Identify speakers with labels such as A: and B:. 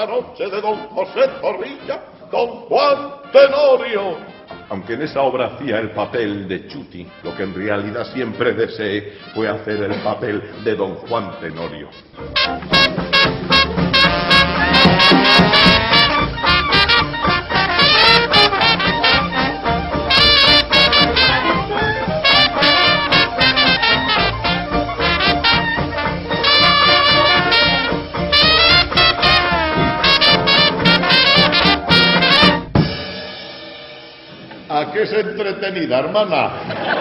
A: noche de don José Zorrilla, don Juan Tenorio. Aunque en esa obra hacía el papel de Chuti, lo que en realidad siempre deseé fue hacer el papel de don Juan Tenorio. ¿A qué es entretenida, hermana?